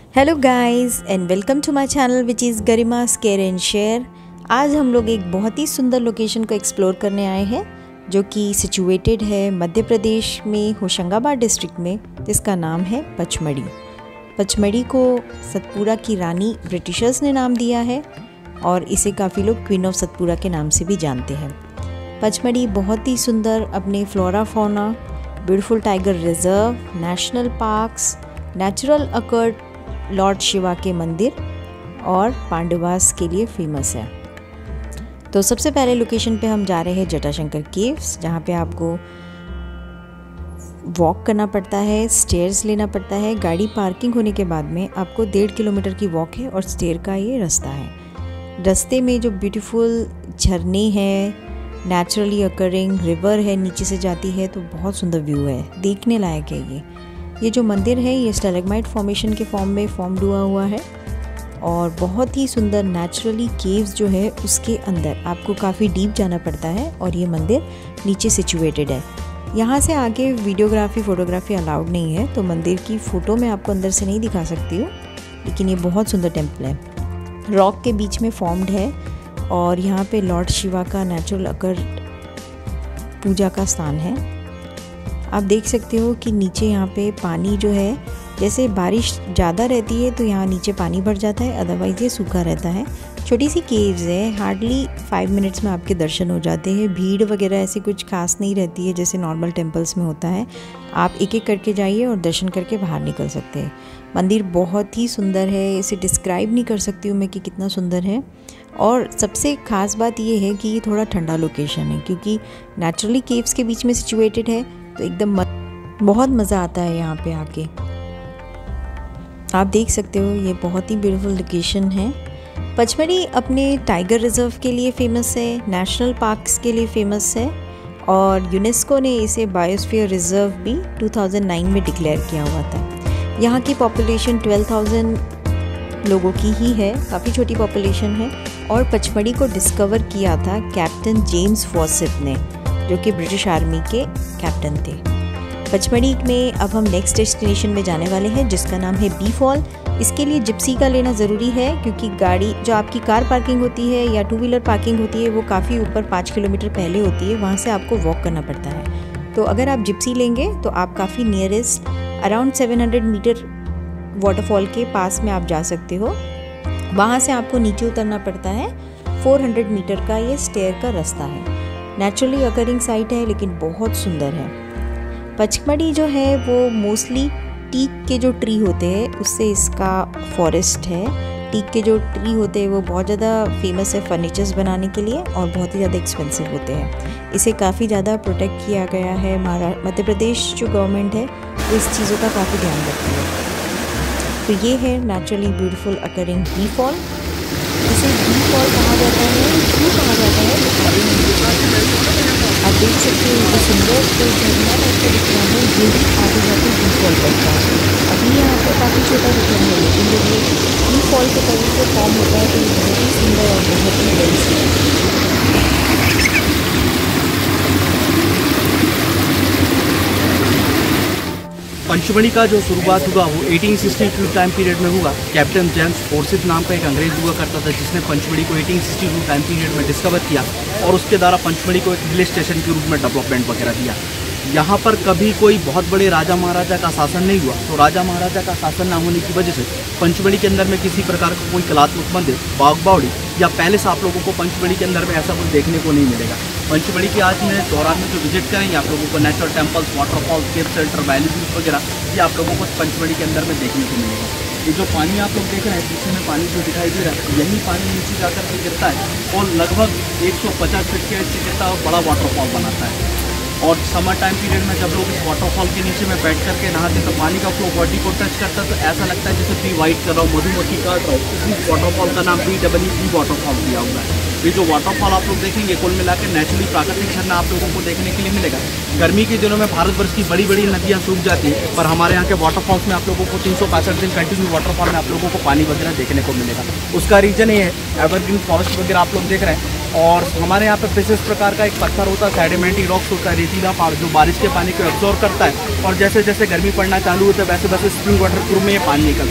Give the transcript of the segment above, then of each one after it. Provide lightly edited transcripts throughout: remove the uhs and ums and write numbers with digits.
Hello guys and welcome to my channel which is Garima's care and share. आज हम लोग एक बहुत ही सुंदर लोकेशन को एक्सप्लोर करने आए हैं जो कि सिचुएटेड है मध्य प्रदेश में होशंगाबाद डिस्ट्रिक्ट में, जिसका नाम है पचमढ़ी। पचमढ़ी को सतपुड़ा की रानी ब्रिटिशर्स ने नाम दिया है और इसे काफ़ी लोग क्वीन ऑफ सतपुड़ा के नाम से भी जानते हैं। पचमढ़ी बहुत ही सुंदर अपने flora fauna, beautiful tiger reserve, national parks, natural occurred lord Shiva के मंदिर और पांडवास के लिए फेमस है। तो सबसे पहले लोकेशन पे हम जा रहे हैं जटाशंकर केव्स, जहाँ पे आपको वॉक करना पड़ता है, स्टेयर्स लेना पड़ता है। गाड़ी पार्किंग होने के बाद में आपको 1.5 किलोमीटर की वॉक है और स्टेयर का ये रास्ता है। रास्ते में जो ब्यूटीफुल झरने हैं, नेचुरली अकरिंग रिवर है, नीचे से जाती है, तो बहुत सुंदर व्यू है, देखने लायक है। ये जो मंदिर है ये स्टैलेग्माइट फॉर्मेशन के फॉर्म में फॉर्म्ड हुआ है और बहुत ही सुंदर नेचुरली केव्स जो है उसके अंदर आपको काफ़ी डीप जाना पड़ता है और ये मंदिर नीचे सिचुएटेड है। यहाँ से आगे वीडियोग्राफी फोटोग्राफी अलाउड नहीं है, तो मंदिर की फ़ोटो मैं आपको अंदर से नहीं दिखा सकती हूँ, लेकिन ये बहुत सुंदर टेम्पल है, रॉक के बीच में फॉर्म्ड है और यहाँ पे लॉर्ड शिवा का नेचुरल अकर पूजा का स्थान है। आप देख सकते हो कि नीचे यहाँ पे पानी जो है, जैसे बारिश ज़्यादा रहती है तो यहाँ नीचे पानी भर जाता है, अदरवाइज़ ये सूखा रहता है। छोटी सी केव्स है, हार्डली 5 मिनट्स में आपके दर्शन हो जाते हैं। भीड़ वगैरह ऐसी कुछ खास नहीं रहती है जैसे नॉर्मल टेम्पल्स में होता है। आप एक एक करके जाइए और दर्शन करके बाहर निकल सकते हैं। मंदिर बहुत ही सुंदर है, इसे डिस्क्राइब नहीं कर सकती हूँ मैं कि कितना सुंदर है। और सबसे ख़ास बात ये है कि ये थोड़ा ठंडा लोकेशन है, क्योंकि नेचुरली केव्स के बीच में सिचुएटेड है, तो एकदम बहुत मज़ा आता है यहाँ पे आके। आप देख सकते हो ये बहुत ही ब्यूटीफुल लोकेशन है। पचमढ़ी अपने टाइगर रिजर्व के लिए फेमस है, नेशनल पार्क्स के लिए फेमस है और यूनेस्को ने इसे बायोस्फीयर रिजर्व भी 2009 में डिक्लेयर किया हुआ था। यहाँ की पॉपुलेशन 12,000 लोगों की ही है, काफ़ी छोटी पॉपुलेशन है। और पचमढ़ी को डिस्कवर किया था कैप्टन जेम्स फॉसेट ने, जो कि ब्रिटिश आर्मी के कैप्टन थे। पचमढ़ी में अब हम नेक्स्ट डेस्टिनेशन में जाने वाले हैं, जिसका नाम है बी फॉल। इसके लिए जिप्सी का लेना ज़रूरी है, क्योंकि गाड़ी जो आपकी कार पार्किंग होती है या 2 व्हीलर पार्किंग होती है वो काफ़ी ऊपर 5 किलोमीटर पहले होती है, वहाँ से आपको वॉक करना पड़ता है। तो अगर आप जिप्सी लेंगे तो आप काफ़ी नियरेस्ट अराउंड 700 मीटर वाटरफॉल के पास में आप जा सकते हो। वहाँ से आपको नीचे उतरना पड़ता है। 400 मीटर का ये स्टेयर का रास्ता है। नेचुरली अकरिंग साइट है, लेकिन बहुत सुंदर है। पचमढ़ी जो है वो मोस्टली टीक के जो ट्री होते हैं उससे इसका फॉरेस्ट है। टीक के जो ट्री होते हैं वो बहुत ज़्यादा फेमस है फर्नीचर्स बनाने के लिए और बहुत ही ज़्यादा एक्सपेंसिव होते हैं। इसे काफ़ी ज़्यादा प्रोटेक्ट किया गया है। मध्य प्रदेश जो गवर्नमेंट है वो इस चीज़ों का काफ़ी ध्यान रखती है। तो ये है naturally beautiful occurring Bee Fall. इसे बी फॉल कहा जाता है, क्यों कहा जाता है? आप देख सकते हो ये सुंदर जो झरना टाइप का दिख रहा है, ये भी आगे जाके बी फॉल बनता है। अभी यहाँ पे काफ़ी छोटा दिख रहा है, लेकिन जब ये बी फॉल के तरह से फॉर्म होता है तो ये बहुत ही सुंदर और बहुत ही बड़ी है। पंचमढ़ी का जो शुरुआत हुआ वो 1862 टाइम पीरियड में हुआ। कैप्टन जेम्स फॉर्सिथ नाम का एक अंग्रेज हुआ करता था, जिसने पंचमढ़ी को 1862 टाइम पीरियड में डिस्कवर किया और उसके द्वारा पंचमढ़ी को एक हिल स्टेशन के रूप में डेवलपमेंट वगैरह दिया। यहाँ पर कभी कोई बहुत बड़े राजा महाराजा का शासन नहीं हुआ, तो राजा महाराजा का शासन ना होने की वजह से पंचमढ़ी के अंदर में किसी प्रकार का कोई कलात्मक मंदिर, बाग बावड़ी या पैलेस आप लोगों को पंचमढ़ी के अंदर में ऐसा कुछ देखने को नहीं मिलेगा। पंचमढ़ी के आज में दौरान में जो विजिट करेंगे आप लोगों को natural temples, waterfalls, cave shelter, valley views वगैरह ये आप लोगों को पंचमढ़ी के अंदर में देखने को मिलेगा। ये जो पानी आप लोग देख रहे हैं पीछे में पानी जो दिखाई दे रहा है, यही पानी नीचे जाकर के गिरता है और लगभग 150 फीट के से गिरता है और बड़ा वाटरफॉल बनाता है। और समर टाइम पीरियड में जब लोग इस वाटरफॉल के नीचे में बैठ करके नहाते तो पानी का फ्लो बॉडी को टच करता है, तो ऐसा लगता है जैसे पी वाइट कर रहा हो, मधुमक्खी काट रहा हो। इस वाटरफॉल का नाम BEE वाटरफॉल दिया हुआ है। ये जो वाटरफॉल आप लोग देखेंगे कुल मिलाकर नेचुरली प्राकृतिक झरना आप लोगों को देखने के लिए मिलेगा। गर्मी के दिनों में भारतवर्ष की बड़ी बड़ी नदियाँ सूख जाती हैं, पर हमारे यहाँ के वाटरफॉल्स में आप लोगों को 365 दिन कंटिन्यू वाटरफॉल में आप लोगों को पानी वगैरह देखने को मिलेगा। उसका रीज़न ये है एवरग्रीन फॉरेस्ट वगैरह आप लोग देख रहे हैं। और हमारे यहाँ पे विशेष प्रकार का एक पत्थर होता है, सेडिमेंट्री रॉक्स होता है, रेतीला पहाड़, जो बारिश के पानी को एब्जॉर्ब करता है और जैसे जैसे गर्मी पड़ना चालू होता है वैसे वैसे स्प्रिंग वाटर थ्रू में ये पानी निकलता है।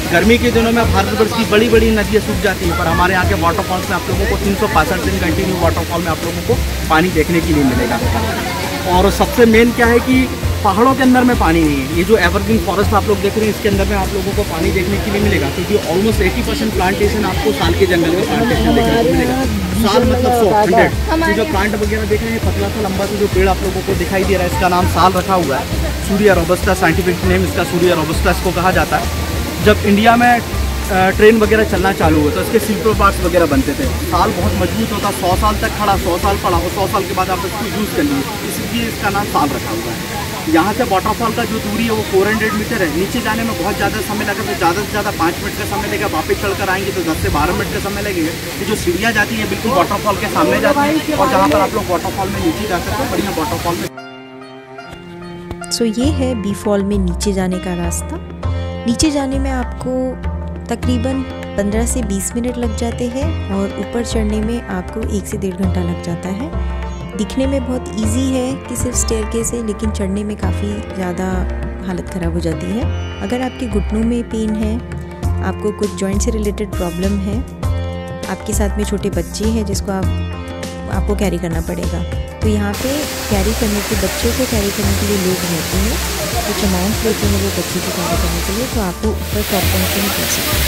गर्मी के दिनों में भारतवर्ष की बड़ी बड़ी नदियाँ सूख जाती हैं, पर हमारे यहाँ के वाटरफॉल्स में आप लोगों को 365 दिन कंटिन्यू वाटरफॉल में आप लोगों को पानी देखने के लिए मिलेगा। और सबसे मेन क्या है कि पहाड़ों के अंदर में पानी नहीं है। ये जो एवरग्रीन फॉरेस्ट आप लोग देख रहे हैं, इसके अंदर में आप लोगों को पानी देखने के लिए मिलेगा, क्योंकि ऑलमोस्ट 80% प्लांटेशन आपको साल के जंगल में प्लांटेशन देखने को मिलेगा। साल मतलब 100 ये जो प्लांट वगैरह देख रहे हैं, पतला सा लंबा सा जो पेड़ आप लोगों को दिखाई दे रहा है, इसका नाम साल रखा हुआ है। सूर्या रोबस्टा, साइंटिफिक नेम इसका सूर्या रोबस्टा इसको कहा जाता है। जब इंडिया में ट्रेन वगैरह चलना चालू हुआ तो इसके स्लीपर पार्ट्स वगैरह बनते थे। साल बहुत मजबूत होता, 100 साल तक खड़ा, 100 साल पड़ा और 100 साल के बाद आप इसको यूज़ कर लीजिए, इसलिए इसका नाम साल रखा हुआ है। यहाँ से वाटरफॉल का जो दूरी है वो 400 मीटर है। नीचे जाने में बहुत ज़्यादा समय लगा, तो ज़्यादा से ज़्यादा 5 मिनट का समय लगेगा। वापस चढ़कर आएंगे तो 10 से 12 मिनट का समय लगेगा। ये जो सीढ़ियाँ जाती हैं बिल्कुल वाटरफॉल के सामने जाती हैं, और जहाँ पर आप लोग वाटरफॉल में नीचे जा सकते हैं, बढ़िया वाटरफॉल में। सो ये है बी फॉल में नीचे जाने का रास्ता। नीचे जाने में आपको तकरीबन 15 से 20 मिनट लग जाते हैं और ऊपर चढ़ने में आपको 1 से 1.5 घंटा लग जाता है। दिखने में बहुत इजी है कि सिर्फ स्टेयरकेस है, लेकिन चढ़ने में काफ़ी ज़्यादा हालत ख़राब हो जाती है। अगर आपके घुटनों में पेन है, आपको कुछ जॉइंट से रिलेटेड प्रॉब्लम है, आपके साथ में छोटे बच्चे हैं जिसको आपको कैरी करना पड़ेगा, तो यहाँ पे कैरी करने के बच्चों को कैरी करने के लिए लोग रहते हैं, कुछ अमाउंट लेते हैं वो बच्चे को कैरी करने के लिए, तो आपको ऊपर प्रॉब्लम नहीं कर सकते।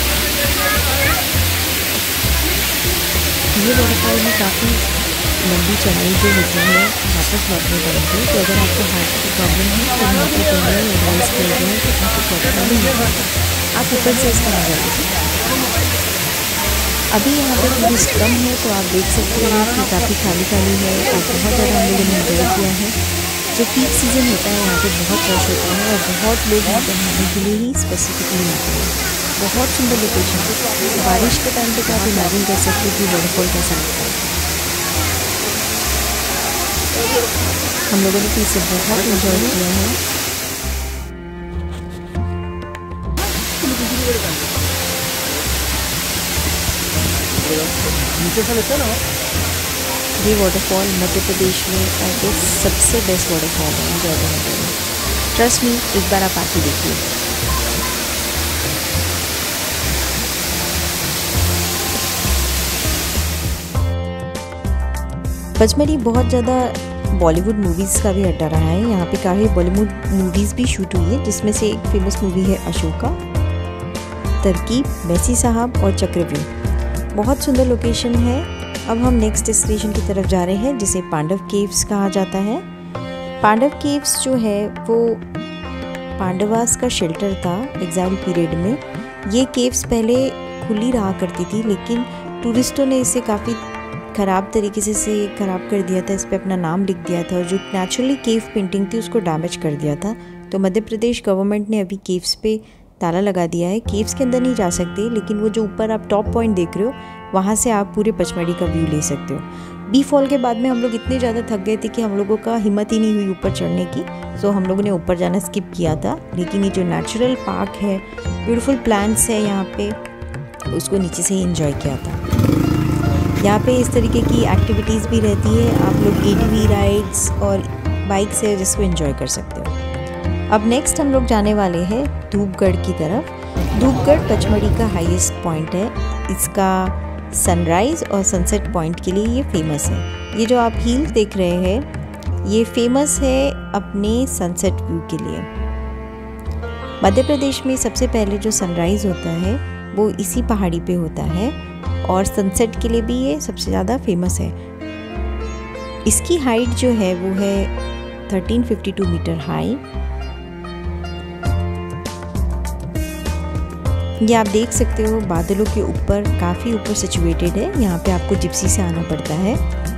ये वाटरफॉल में काफ़ी लंबी चढ़ाई जो होती है वापस लौटने टाइम पे, तो अगर आपको हार्ट की प्रॉब्लम है तो यहाँ पे पहले एडवाइस किया गया है कि आपको प्रॉब्लम नहीं है, आप ऊपर से इसका मजा लीजिए। अभी यहाँ पे टूरिस्ट कम है, तो आप देख सकते हैं कि काफ़ी खाली खाली है और बहुत ज़्यादा हम लोगों ने एंजॉय किया है। जो पीक सीज़न होता है यहाँ पे बहुत रश होता है और बहुत लोग यहाँ पे नहाने के लिए ही स्पेसिफिकली आते हैं। बहुत सुंदर लोकेशन है। बारिश के टाइम पे तो आप इमेजिन कर सकते हैं कि वाटरफॉल कैसा लगता है। हम लोगों ने तो इसे बहुत एंजॉय किया है। ये वाटरफॉल मध्य प्रदेश में आई गेस सबसे बेस्ट वाटरफॉल है एंजॉय करने के लिए। ट्रस्ट मी, एक बार आप आके देखिए। पचमढ़ी बहुत ज़्यादा बॉलीवुड मूवीज़ का भी अड्डा रहा है। यहाँ पे काफ़ी बॉलीवुड मूवीज़ भी शूट हुई है, जिसमें से एक फेमस मूवी है अशोका, तरकीब, मैसी साहब और चक्रव्यूह। बहुत सुंदर लोकेशन है। अब हम नेक्स्ट डेस्टिनेशन की तरफ जा रहे हैं, जिसे पांडव केव्स कहा जाता है। पांडव केव्स जो है वो पांडवास का शेल्टर था एग्जाइल पीरियड में। ये केव्स पहले खुली रहा करती थी, लेकिन टूरिस्टों ने इसे काफ़ी ख़राब तरीके से इसे ख़राब कर दिया था, इस पर अपना नाम लिख दिया था और जो नेचुरली केव पेंटिंग थी उसको डैमेज कर दिया था। तो मध्य प्रदेश गवर्नमेंट ने अभी केव्स पे ताला लगा दिया है। केव्स के अंदर नहीं जा सकते, लेकिन वो जो ऊपर आप टॉप पॉइंट देख रहे हो वहाँ से आप पूरे पचमढ़ी का व्यू ले सकते हो। बी फॉल के बाद में हम लोग इतने ज़्यादा थक गए थे कि हम लोगों का हिम्मत ही नहीं हुई ऊपर चढ़ने की, तो हम लोगों ने ऊपर जाना स्किप किया था। लेकिन ये जो नेचुरल पार्क है, ब्यूटीफुल प्लांट्स है यहाँ पे, उसको नीचे से ही इंजॉय किया था। यहाँ पे इस तरीके की एक्टिविटीज़ भी रहती है। आप लोग ATV राइड्स और बाइक्स है जिसको एंजॉय कर सकते हो। अब नेक्स्ट हम लोग जाने वाले हैं धूपगढ़ की तरफ। धूपगढ़ पचमढ़ी का हाईएस्ट पॉइंट है। इसका सनराइज़ और सनसेट पॉइंट के लिए ये फेमस है। ये जो आप हील देख रहे हैं ये फेमस है अपने सनसेट व्यू के लिए। मध्य प्रदेश में सबसे पहले जो सनराइज़ होता है वो इसी पहाड़ी पे होता है और सनसेट के लिए भी ये सबसे ज़्यादा फेमस है। इसकी हाइट जो है वो है 1352 मीटर हाई। ये आप देख सकते हो बादलों के ऊपर, काफ़ी ऊपर सिचुएटेड है। यहाँ पे आपको जिप्सी से आना पड़ता है।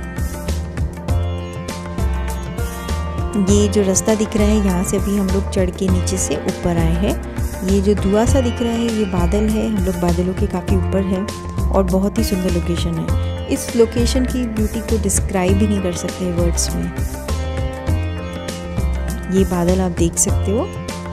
ये जो रास्ता दिख रहा है यहाँ से अभी हम लोग चढ़ के नीचे से ऊपर आए हैं। ये जो धुआं सा दिख रहा है ये बादल है, हम लोग बादलों के काफ़ी ऊपर हैं और बहुत ही सुंदर लोकेशन है। इस लोकेशन की ब्यूटी को डिस्क्राइब ही नहीं कर सकते वर्ड्स में। ये बादल आप देख सकते हो।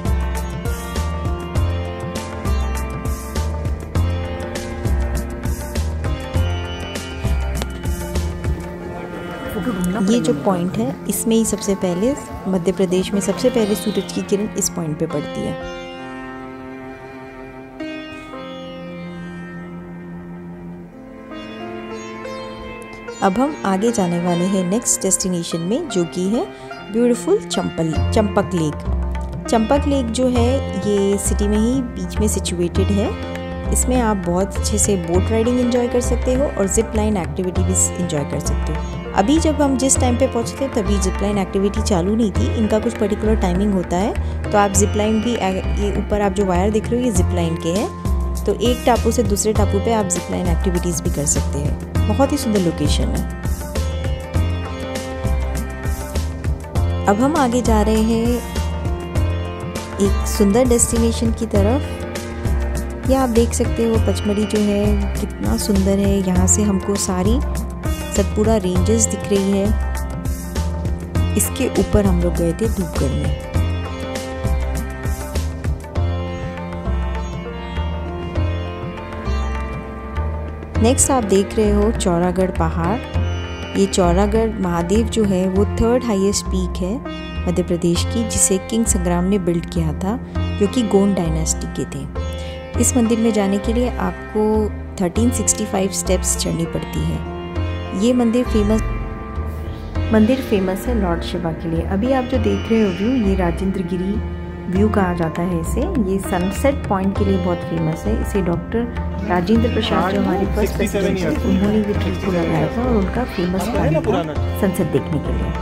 ये जो पॉइंट है इसमें ही सबसे पहले मध्य प्रदेश में सबसे पहले सूरज की किरण इस पॉइंट पे पड़ती है। अब हम आगे जाने वाले हैं नेक्स्ट डेस्टिनेशन में, जो कि है beautiful Champak lake. Champak lake जो है ये सिटी में ही बीच में सिचुएटेड है। इसमें आप बहुत अच्छे से बोट राइडिंग एंजॉय कर सकते हो और जिप लाइन एक्टिविटी भी एंजॉय कर सकते हो। अभी जब हम जिस टाइम पे पहुँचे थे तभी जिप लाइन एक्टिविटी चालू नहीं थी, इनका कुछ पर्टिकुलर टाइमिंग होता है। तो आप जिप लाइन भी, ये ऊपर आप जो वायर दिख रहे हो ये जिप लाइन के हैं, तो एक टापू से दूसरे टापू पे आप जिप लाइन एक्टिविटीज़ भी कर सकते हैं। बहुत ही सुंदर लोकेशन है। अब हम आगे जा रहे हैं एक सुंदर डेस्टिनेशन की तरफ। ये आप देख सकते हो पचमढ़ी जो है कितना सुंदर है। यहाँ से हमको सारी सतपुड़ा रेंजेस दिख रही है। इसके ऊपर हम लोग गए थे धूपगढ़ में। नेक्स्ट आप देख रहे हो चौरागढ़ पहाड़। ये चौरागढ़ महादेव जो है वो 3rd हाईएस्ट पीक है मध्य प्रदेश की, जिसे किंग संग्राम ने बिल्ड किया था, जो कि गोंड डायनेस्टी के थे। इस मंदिर में जाने के लिए आपको 1365 स्टेप्स चढ़नी पड़ती है। ये मंदिर फेमस है लॉर्ड शिवा के लिए। अभी आप जो देख रहे हो व्यू, ये राजेंद्र गिरी व्यू कहा जाता है इसे। ये सनसेट पॉइंट के लिए बहुत फेमस है। इसे डॉक्टर राजेंद्र प्रसाद जो हमारे फर्स्ट प्रेसिडेंट थे, उन्होंने भी ट्री को लगाया था और उनका फेमस पॉइंट था सनसेट देखने के लिए।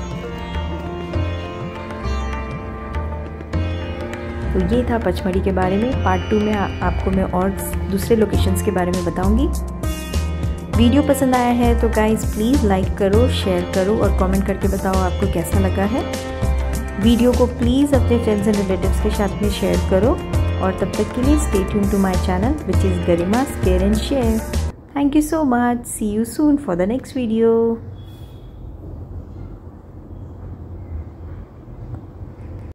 तो ये था पचमढ़ी के बारे में। पार्ट 2 में आपको मैं और दूसरे लोकेशंस के बारे में बताऊंगी। वीडियो पसंद आया है तो गाइस प्लीज़ लाइक करो, शेयर करो और कमेंट करके बताओ आपको कैसा लगा है। वीडियो को प्लीज़ अपने फ्रेंड्स एंड रिलेटिव्स के साथ में शेयर करो और तब तक के लिए stay tuned to my channel which is Garima care and share. Thank you so much. See you soon for the next video.